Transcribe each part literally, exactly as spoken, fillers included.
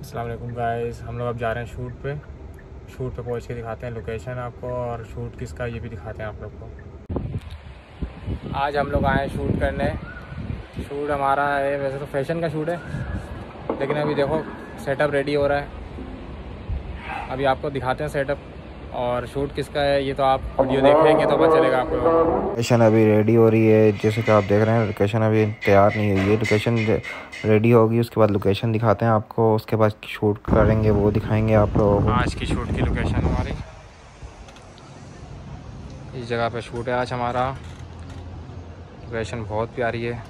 अस्सलाम वालेकुम गाइस, हम लोग अब जा रहे हैं शूट पे। शूट पे पहुंच के दिखाते हैं लोकेशन आपको, और शूट किसका ये भी दिखाते हैं आप लोग को। आज हम लोग आए हैं शूट करने। शूट हमारा है, वैसे तो फैशन का शूट है, लेकिन अभी देखो सेटअप रेडी हो रहा है। अभी आपको दिखाते हैं सेटअप, और शूट किसका है ये तो आप वीडियो देखेंगे तो पता चलेगा आपको। लोकेशन अभी रेडी हो रही है, जैसे कि आप देख रहे हैं। लोकेशन अभी तैयार नहीं हुई है, लोकेशन रेडी होगी उसके बाद लोकेशन दिखाते हैं आपको। उसके बाद शूट करेंगे वो दिखाएंगे आप लोगों को। आज की शूट की लोकेशन हमारी इस जगह पे शूट है आज हमारा। लोकेशन बहुत प्यारी है।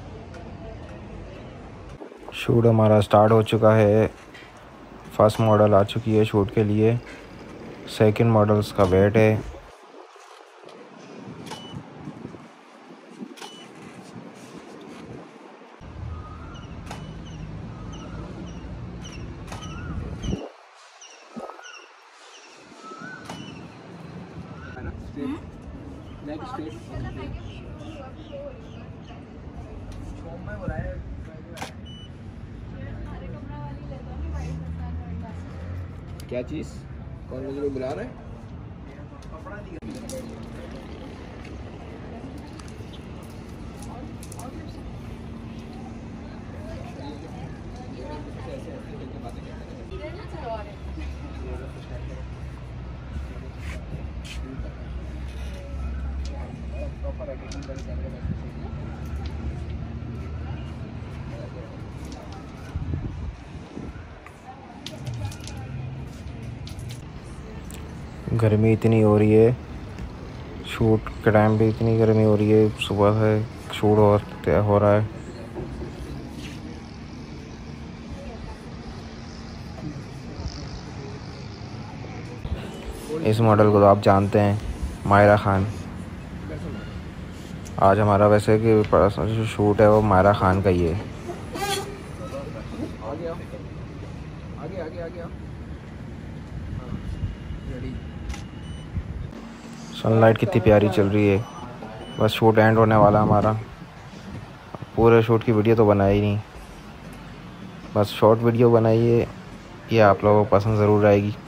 शूट हमारा स्टार्ट हो चुका है। फर्स्ट मॉडल आ चुकी है शूट के लिए, सेकंड मॉडल्स का वेट है। क्या चीज़? कौन मुझे बुला रहा है? गर्मी इतनी हो रही है, शूट के टाइम पे इतनी गर्मी हो रही है। सुबह है शूट और तय हो रहा है। इस मॉडल को तो आप जानते हैं, मायरा खान। आज हमारा वैसे कि जो शूट है वो मायरा खान का ही है। आगे आओ, आगे आगे आगे आओ। हाँ, रेडी। सनलाइट कितनी प्यारी चल रही है। बस शूट एंड होने वाला हमारा। पूरे शूट की वीडियो तो बनाई नहीं, बस शॉर्ट वीडियो बनाई है। ये आप लोगों को पसंद ज़रूर आएगी।